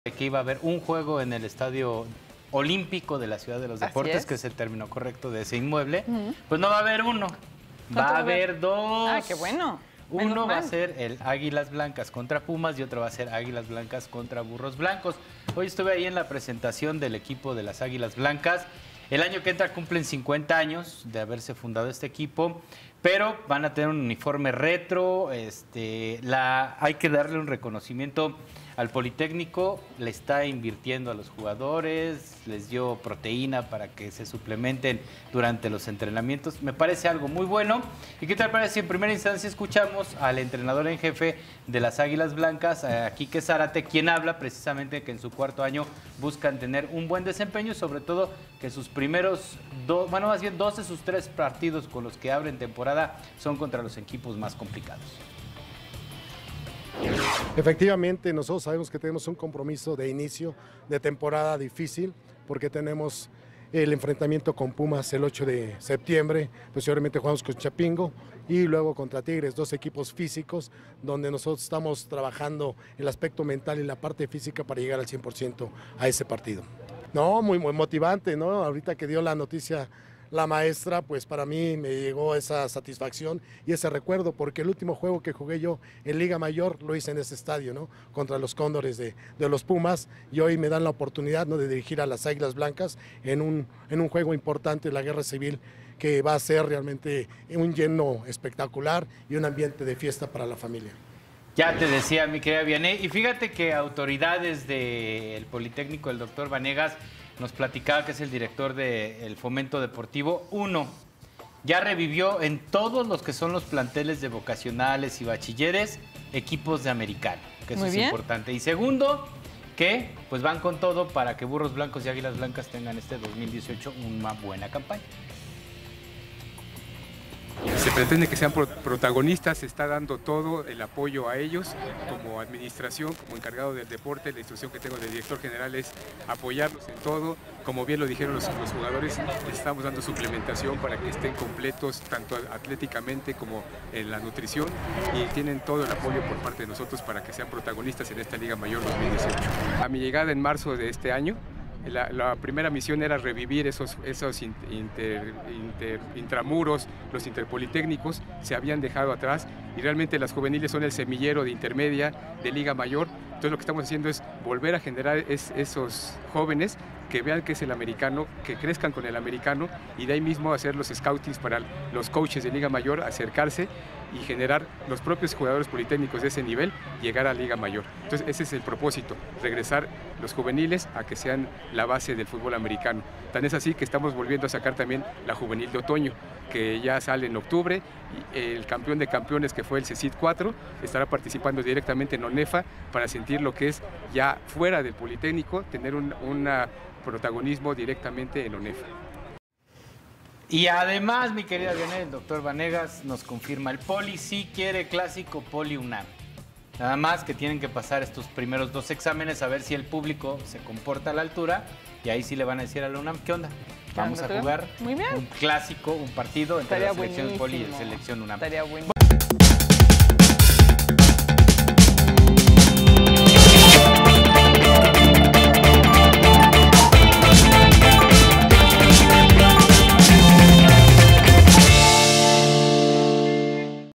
Que iba a haber un juego en el Estadio Olímpico de la Ciudad de los Deportes, que es el término correcto de ese inmueble. Pues no va a haber uno, va a haber dos. Ah, qué bueno. Uno va a ser el Águilas Blancas contra Pumas y otro va a ser Águilas Blancas contra Burros Blancos. Hoy estuve ahí en la presentación del equipo de las Águilas Blancas. El año que entra cumplen 50 años de haberse fundado este equipo, pero van a tener un uniforme retro. Hay que darle un reconocimiento al Politécnico, le está invirtiendo a los jugadores, les dio proteína para que se suplementen durante los entrenamientos. Me parece algo muy bueno. ¿Y qué tal parece si en primera instancia escuchamos al entrenador en jefe de las Águilas Blancas, a Quique Zárate, quien habla precisamente que en su cuarto año buscan tener un buen desempeño y sobre todo que sus primeros dos de sus 3 partidos con los que abren temporada son contra los equipos más complicados? Efectivamente, nosotros sabemos que tenemos un compromiso de inicio de temporada difícil porque tenemos el enfrentamiento con Pumas el 8 de septiembre, posteriormente jugamos con Chapingo y luego contra Tigres, 2 equipos físicos donde nosotros estamos trabajando el aspecto mental y la parte física para llegar al 100% a ese partido. No, muy motivante, ¿no? Ahorita que dio la noticia la maestra, pues para mí me llegó esa satisfacción y ese recuerdo, porque el último juego que jugué yo en Liga Mayor lo hice en ese estadio, ¿no? Contra los Cóndores de los Pumas, y hoy me dan la oportunidad, ¿no?, de dirigir a las Águilas Blancas en un juego importante, la Guerra Civil, que va a ser realmente un lleno espectacular y un ambiente de fiesta para la familia. Ya te decía, mi querida Vianney, y fíjate que autoridades del Politécnico, el doctor Vanegas, nos platicaba, que es el director del Fomento Deportivo, ya revivió en todos los que son los planteles de vocacionales y bachilleres, equipos de americano, que eso es importante. Y segundo, que pues van con todo para que Burros Blancos y Águilas Blancas tengan este 2018 una buena campaña. Se pretende que sean protagonistas, se está dando todo el apoyo a ellos. Como administración, como encargado del deporte, la instrucción que tengo del director general es apoyarlos en todo. Como bien lo dijeron los jugadores, les estamos dando suplementación para que estén completos, tanto atléticamente como en la nutrición, y tienen todo el apoyo por parte de nosotros para que sean protagonistas en esta Liga Mayor 2018. A mi llegada en marzo de este año, la primera misión era revivir esos intramuros, los interpolitécnicos se habían dejado atrás, y realmente las juveniles son el semillero de intermedia, de Liga Mayor. Entonces lo que estamos haciendo es volver a generar esos jóvenes que vean que es el americano, que crezcan con el americano, y de ahí mismo hacer los scoutings para los coaches de Liga Mayor, acercarse y generar los propios jugadores politécnicos de ese nivel, llegar a Liga Mayor. Entonces ese es el propósito, regresar los juveniles a que sean la base del fútbol americano. Tan es así que estamos volviendo a sacar también la juvenil de otoño, que ya sale en octubre, y el campeón de campeones, que fue el CECID 4, estará participando directamente en ONEFA para sentir lo que es ya fuera del Politécnico, tener un protagonismo directamente en ONEFA. Y además, mi querida Vianney, el doctor Vanegas nos confirma, el Poli sí quiere clásico Poli UNAM. Nada más que tienen que pasar estos primeros 2 exámenes a ver si el público se comporta a la altura, y ahí sí le van a decir a la UNAM, ¿qué onda? Vamos a jugar un clásico, un partido entre la selección Poli y la selección UNAM. Estaría bueno.